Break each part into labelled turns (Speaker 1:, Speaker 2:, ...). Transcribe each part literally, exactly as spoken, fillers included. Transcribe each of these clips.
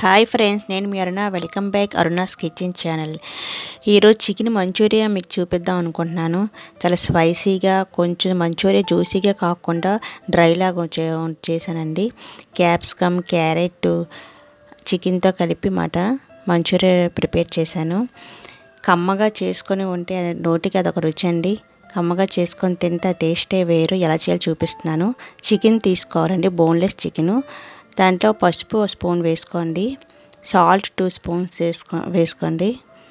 Speaker 1: Hi friends, నేను మీ Aruna. Welcome back Aruna's kitchen channel. ఈరోజు చికెన్ మంచూరియా మీకు చూపిద్దాం అనుకుంటున్నాను. చాలా స్పైసీగా, కొంచెం మంచూరియా జ్యూసీగా కాకుండా డ్రైలాగా చేశానండి. క్యాప్సికమ్, క్యారెట్, చికెన్తో కలిపి మాట మంచూరియా ప్రిపేర్ చేశాను. కమ్మగా చేసుకొని ఉంటే నోటికి అదొక రుచి అండి. కమ్మగా చేసుకొని తింటే టేస్టే వేరు. ఎలా చేయాలో చూపిస్తున్నాను. చికెన్ తీసుకోవాలండి, బోన్లెస్ చికెను. దాంట్లో పసుపు ఒక స్పూన్ వేసుకోండి, సాల్ట్ టూ స్పూన్స్ వేసుకో వేసుకోండి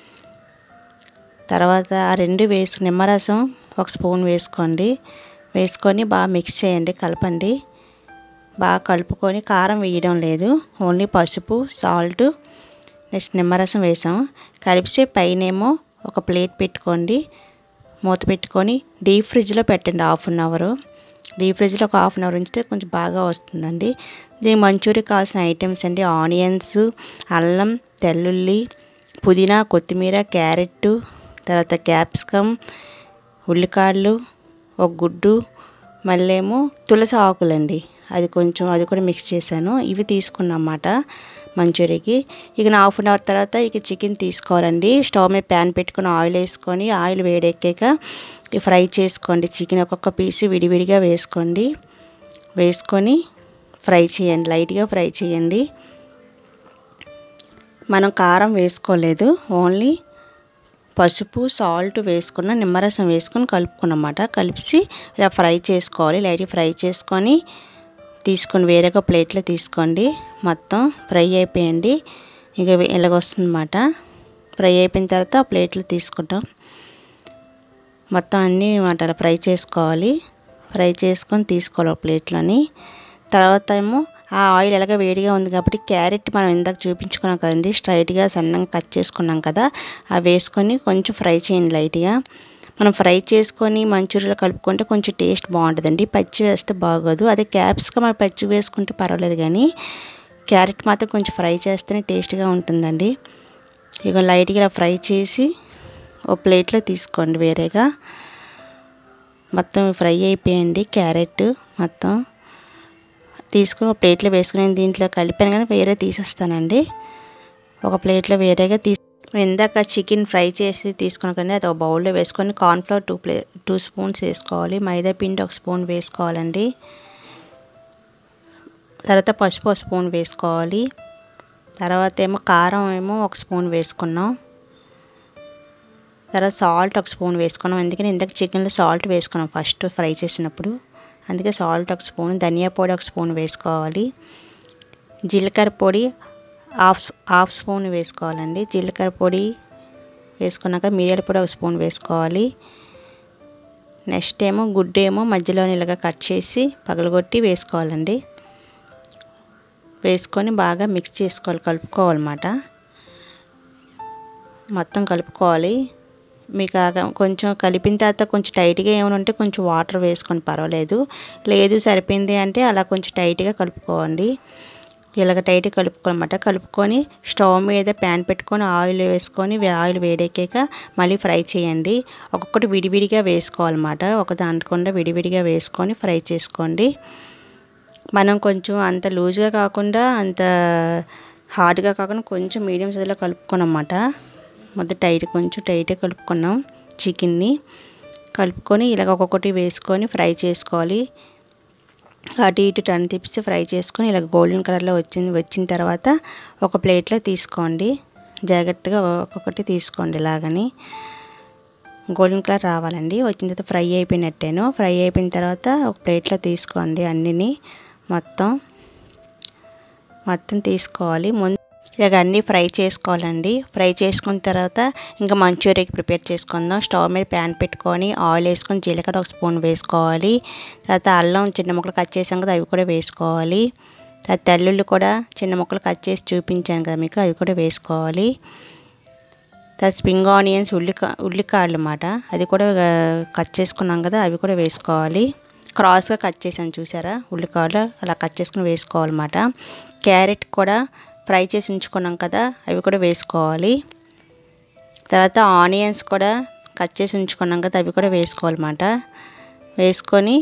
Speaker 1: తర్వాత ఆ రెండు వేసి నిమ్మరసం ఒక స్పూన్ వేసుకోండి. వేసుకొని బాగా మిక్స్ చేయండి, కలపండి. బాగా కలుపుకొని, కారం వేయడం లేదు, ఓన్లీ పసుపు, సాల్ట్, నెక్స్ట్ నిమ్మరసం వేసాం. కలిపి పైనేమో ఒక ప్లేట్ పెట్టుకోండి, మూత పెట్టుకొని డీప్ ఫ్రిడ్జ్లో పెట్టండి. హాఫ్ అన్ అవరు డీప్ ఫ్రిడ్జ్లో ఒక హాఫ్ అన్ అవర్ ఉంచితే కొంచెం బాగా వస్తుందండి. దీనికి మంచూరియా కావాల్సిన ఐటమ్స్ అండి: ఆనియన్స్, అల్లం, తెల్లుల్లి, పుదీనా, కొత్తిమీర, క్యారెట్, తర్వాత క్యాప్సికమ్, ఉల్లికాడలు, ఒక గుడ్డు, మళ్ళీ ఏమో తులసి ఆకులండి, అది కొంచెం అది కూడా మిక్స్ చేశాను. ఇవి తీసుకున్నమాట మంచూరియాకి. ఇక హాఫ్ అన్ అవర్ తర్వాత ఇక చికెన్ తీసుకోవాలండి. స్టవ్ మీద ప్యాన్ పెట్టుకొని ఆయిల్ వేసుకొని, ఆయిల్ వేడెక్కాక ఫ్రై చేసుకోండి. చికెన్ ఒక్కొక్క పీసు విడివిడిగా వేసుకోండి. వేసుకొని ఫ్రై చేయండి, లైట్గా ఫ్రై చేయండి. మనం కారం వేసుకోలేదు, ఓన్లీ పసుపు, సాల్ట్ వేసుకున్న, నిమ్మరసం వేసుకొని కలుపుకున్నమాట. కలిపి ఇలా ఫ్రై చేసుకోవాలి. లైట్గా ఫ్రై చేసుకొని తీసుకొని వేరొక ప్లేట్లో తీసుకోండి. మొత్తం ఫ్రై అయిపోయండి. ఇక ఇలాగ వస్తుందన్నమాట. ఫ్రై అయిపోయిన తర్వాత ఆ ప్లేట్లో తీసుకుంటాం. మొత్తం అన్నీ అలా ఫ్రై చేసుకోవాలి. ఫ్రై చేసుకొని తీసుకోవాలి ఒక ప్లేట్లోని. తర్వాత ఏమో ఆ ఆయిల్ ఎలాగ వేడిగా ఉంది కాబట్టి క్యారెట్ మనం ఇందాక చూపించుకున్నాం కదండి, స్ట్రైట్గా సన్నంగా కట్ చేసుకున్నాం కదా, అవి వేసుకొని కొంచెం ఫ్రై చేయండి లైట్గా. మనం ఫ్రై చేసుకొని మంచూరియాలో కలుపుకుంటే కొంచెం టేస్ట్ బాగుంటుందండి. పచ్చి వేస్తే బాగోదు. అదే క్యాప్సికమ్ అవి పచ్చి వేసుకుంటే పర్వాలేదు, కానీ క్యారెట్ మాత్రం కొంచెం ఫ్రై చేస్తేనే టేస్ట్గా ఉంటుందండి. ఇక లైట్గా ఇలా ఫ్రై చేసి ఓ ప్లేట్లో తీసుకోండి వేరేగా. మొత్తం ఫ్రై అయిపోయండి క్యారెట్ మొత్తం తీసుకుని ఒక ప్లేట్లో వేసుకుని, దీంట్లో కలిపాను కానీ వేరే తీసేస్తానండి. ఒక ప్లేట్లో వేరేగా తీసు ఇందాక చికెన్ ఫ్రై చేసి తీసుకున్నాం కానీ అది ఒక బౌల్లో వేసుకొని కార్న్ఫ్లవర్ టూ ప్లే టూ స్పూన్స్ వేసుకోవాలి. మైదా పిండి ఒక స్పూన్ వేసుకోవాలండి. తర్వాత పసుపు ఒక స్పూన్ వేసుకోవాలి. తర్వాత ఏమో కారం ఏమో ఒక స్పూన్ వేసుకున్నాం. తర్వాత సాల్ట్ ఒక స్పూన్ వేసుకున్నాం, ఎందుకని ఇందాక చికెన్లో సాల్ట్ వేసుకున్నాం ఫస్ట్ ఫ్రై చేసినప్పుడు, అందుకే సాల్ట్ ఒక స్పూన్. ధనియా పొడి ఒక స్పూన్ వేసుకోవాలి. జీలకర్ర పొడి హాఫ్ హాఫ్ స్పూన్ వేసుకోవాలండి. జీలకర్ర పొడి వేసుకున్నాక మిరియాల పొడి ఒక స్పూన్ వేసుకోవాలి. నెక్స్ట్ ఏమో గుడ్డు ఏమో మధ్యలో ఇలాగా కట్ చేసి పగలగొట్టి వేసుకోవాలండి. వేసుకొని బాగా మిక్స్ చేసుకోవాలి, కలుపుకోవాలన్నమాట. మొత్తం కలుపుకోవాలి. మీకు కొంచెం కలిపిన తర్వాత కొంచెం టైట్గా ఏమైనా ఉంటే కొంచెం వాటర్ వేసుకొని పర్వాలేదు, లేదు సరిపోయింది అంటే అలా కొంచెం టైట్గా కలుపుకోండి. ఇలాగ టైట్గా కలుపుకోనమాట. కలుపుకొని స్టవ్ మీద ప్యాన్ పెట్టుకొని ఆయిల్ వేసుకొని ఆయిల్ వేడెక్కాక మళ్ళీ ఫ్రై చేయండి. ఒక్కొక్కటి విడివిడిగా వేసుకోవాలన్నమాట. ఒక దాంట్లో విడివిడిగా వేసుకొని ఫ్రై చేసుకోండి. మనం కొంచెం అంత లూజ్గా కాకుండా అంత హార్డ్గా కాకుండా కొంచెం మీడియం సైజులో కలుపుకోనమాట. మొదట టైట్ కొంచెం టైట్గా కలుపుకున్నాం చికెన్ని. కలుపుకొని ఇలాగ ఒక్కొక్కటి వేసుకొని ఫ్రై చేసుకోవాలి. అటు ఇటు టర్న్ తిప్పి ఫ్రై చేసుకొని ఇలా గోల్డెన్ కలర్లో వచ్చింది వచ్చిన తర్వాత ఒక ప్లేట్లో తీసుకోండి. జాగ్రత్తగా ఒక్కొక్కటి తీసుకోండి. ఇలాగని గోల్డెన్ కలర్ రావాలండి. వచ్చిన తర్వాత ఫ్రై అయిపోయినట్టేను. ఫ్రై అయిపోయిన తర్వాత ఒక ప్లేట్లో తీసుకోండి. అన్నిని మొత్తం మొత్తం తీసుకోవాలి. ముందు ఇలాగ అన్నీ ఫ్రై చేసుకోవాలండి. ఫ్రై చేసుకున్న తర్వాత ఇంకా మంచూరియాకి ప్రిపేర్ చేసుకుందాం. స్టవ్ మీద ప్యాన్ పెట్టుకొని ఆయిల్ వేసుకొని జీలకర్ర ఒక స్పూన్ వేసుకోవాలి. తర్వాత అల్లం చిన్న ముక్కలు కట్ చేసాం కదా, అవి కూడా వేసుకోవాలి. తర్వాత తెల్లుల్లి కూడా చిన్న ముక్కలు కట్ చేసి చూపించాను కదా మీకు, అవి కూడా వేసుకోవాలి. తర్వాత స్ప్రింగ్ ఆనియన్స్, ఉల్లికా ఉల్లికాడలు అన్నమాట, అది కూడా కట్ చేసుకున్నాం కదా, అవి కూడా వేసుకోవాలి. క్రాస్గా కట్ చేసాను చూసారా ఉల్లికాడలు, అలా కట్ చేసుకుని వేసుకోవాలన్నమాట. క్యారెట్ కూడా ఫ్రై చేసి ఉంచుకున్నాం కదా, అవి కూడా వేసుకోవాలి. తర్వాత ఆనియన్స్ కూడా కట్ చేసి ఉంచుకున్నాం కదా, అవి కూడా వేసుకోవాలన్నమాట. వేసుకొని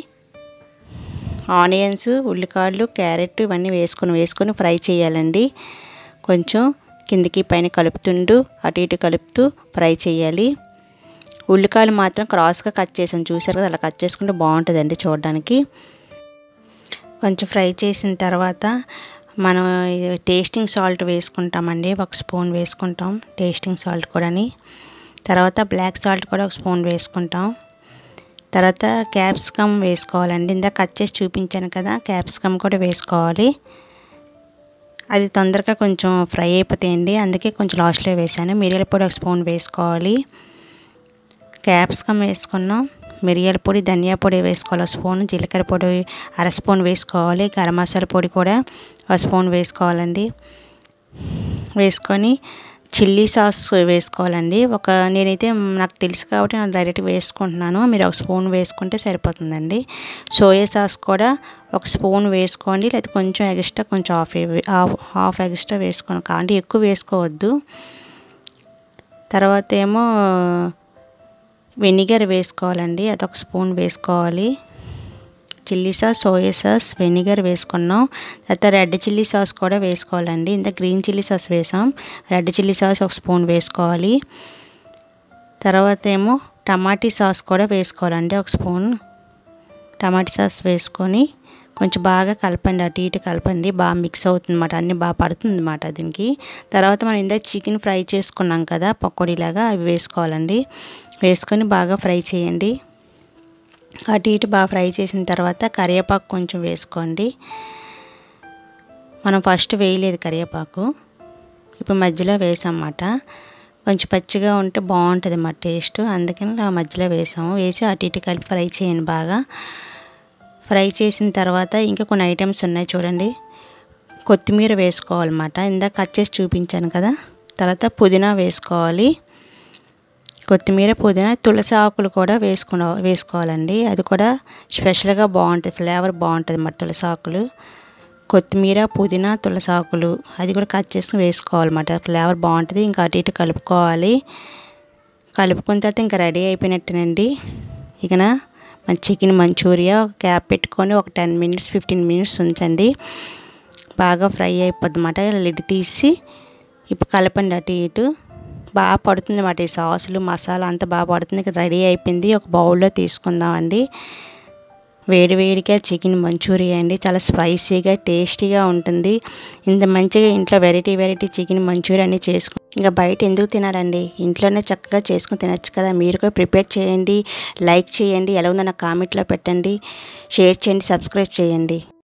Speaker 1: ఆనియన్స్, ఉల్లికాడలు, క్యారెట్ ఇవన్నీ వేసుకొని వేసుకొని ఫ్రై చేయాలండి. కొంచెం కిందికి పైన కలుపుతుంటూ అటు ఇటు కలుపుతూ ఫ్రై చేయాలి. ఉల్లికాయలు మాత్రం క్రాస్గా కట్ చేసాను, చూసారు కదా, అలా కట్ చేసుకుంటే బాగుంటుందండి చూడడానికి. కొంచెం ఫ్రై చేసిన తర్వాత మనం టేస్టింగ్ సాల్ట్ వేసుకుంటామండి, ఒక స్పూన్ వేసుకుంటాం టేస్టింగ్ సాల్ట్ కూడాని. తర్వాత బ్లాక్ సాల్ట్ కూడా ఒక స్పూన్ వేసుకుంటాం. తర్వాత క్యాప్సికమ్ వేసుకోవాలండి, ఇందాక కట్ చేసి చూపించాను కదా, క్యాప్సికమ్ కూడా వేసుకోవాలి. అది తొందరగా కొంచెం ఫ్రై అయిపోతాయండి, అందుకే కొంచెం లాస్ట్లో వేసాను. మిరియాల పొడి ఒక స్పూన్ వేసుకోవాలి. క్యాప్సికమ్ వేసుకున్నాం, మిరియాల పొడి, ధనియా పొడి వేసుకోవాలి ఒక స్పూన్, జీలకర్ర పొడి అర స్పూన్ వేసుకోవాలి, గరం మసాలా పొడి కూడా ఒక స్పూన్ వేసుకోవాలండి. వేసుకొని చిల్లీ సాస్ వేసుకోవాలండి. ఒక నేనైతే నాకు తెలుసు కాబట్టి నేను డైరెక్ట్గా వేసుకుంటున్నాను, మీరు ఒక స్పూన్ వేసుకుంటే సరిపోతుందండి. సోయా సాస్ కూడా ఒక స్పూన్ వేసుకోండి, లేదా కొంచెం ఎక్స్ట్రా కొంచెం హాఫ్ హాఫ్ హాఫ్ ఎక్స్ట్రా వేసుకోండి, కానీ ఎక్కువ వేసుకోవద్దు. తర్వాత ఏమో వెనిగర్ వేసుకోవాలండి, అదొక స్పూన్ వేసుకోవాలి. Chilli sauce, soya sauce, vinegar వేసుకున్నాం. తర్వాత రెడ్ చిల్లీ సాస్ కూడా వేసుకోవాలండి, ఇంత గ్రీన్ చిల్లీ సాస్ వేసాం, రెడ్ చిల్లీ సాస్ ఒక స్పూన్ వేసుకోవాలి. తర్వాత ఏమో టమాటీ సాస్ కూడా వేసుకోవాలండి, ఒక స్పూన్ టమాటీ సాస్ వేసుకొని కొంచెం బాగా కలపండి, అటు ఇటు కలపండి, బాగా మిక్స్ అవుతుంది అన్నమాట, అన్నీ బాగా పడుతుంది అన్నమాట దీనికి. తర్వాత మనం ఇందాక చికెన్ ఫ్రై చేసుకున్నాం కదా పకోడీలాగా, అవి వేసుకోవాలండి. వేసుకొని బాగా ఫ్రై చేయండి. అటు ఇటు బాగా ఫ్రై చేసిన తర్వాత కరివేపాకు కొంచెం వేసుకోండి. మనం ఫస్ట్ వేయలేదు కరివేపాకు, ఇప్పుడు మధ్యలో వేసామన్నమాట. కొంచెం పచ్చిగా ఉంటే బాగుంటుంది అన్నమాట టేస్ట్, అందుకని మధ్యలో వేసాము. వేసి అటు ఇటు కలిపి ఫ్రై చేయండి బాగా. ఫ్రై చేసిన తర్వాత ఇంకా కొన్ని ఐటమ్స్ ఉన్నాయి చూడండి. కొత్తిమీర వేసుకోవాలన్నమాట, ఇందాక కట్ చేసి చూపించాను కదా. తర్వాత పుదీనా వేసుకోవాలి, కొత్తిమీర, పుదీనా, తులసి ఆకులు కూడా వేసుకున్న వేసుకోవాలండి, అది కూడా స్పెషల్గా బాగుంటుంది, ఫ్లేవర్ బాగుంటుంది అన్నమాట తులసి ఆకులు. కొత్తిమీర, పుదీనా, తులసి ఆకులు అది కూడా కట్ చేసుకుని వేసుకోవాలన్నమాట, ఫ్లేవర్ బాగుంటుంది. ఇంకా అటు ఇటు కలుపుకోవాలి. కలుపుకున్న తర్వాత ఇంకా రెడీ అయిపోయినట్టేనండి. ఇక మన చికెన్ మంచూరియా క్యాప్ పెట్టుకొని ఒక టెన్ మినిట్స్ ఫిఫ్టీన్ మినిట్స్ ఉంచండి, బాగా ఫ్రై అయిపోద్ది అన్నమాట. లిడ్ తీసి ఇప్పుడు కలపండి అటు ఇటు, బాగా పడుతుంది అన్నమాట, ఈ సాసులు మసాలా అంతా బాగా పడుతుంది. ఇక్కడ రెడీ అయిపోయింది, ఒక బౌల్లో తీసుకుందామండి. వేడి వేడిగా చికెన్ మంచూరియా అండి, చాలా స్పైసీగా టేస్టీగా ఉంటుంది. ఇంత మంచిగా ఇంట్లో వెరైటీ వెరైటీ చికెన్ మంచూరియా అన్నీ చేసుకుని ఇంకా బయట ఎందుకు తినాలండి, ఇంట్లోనే చక్కగా చేసుకుని తినచ్చు కదా. మీరు కూడా ప్రిపేర్ చేయండి, లైక్ చేయండి, ఎలా ఉందో నాకు కామెంట్లో పెట్టండి, షేర్ చేయండి, సబ్స్క్రైబ్ చేయండి.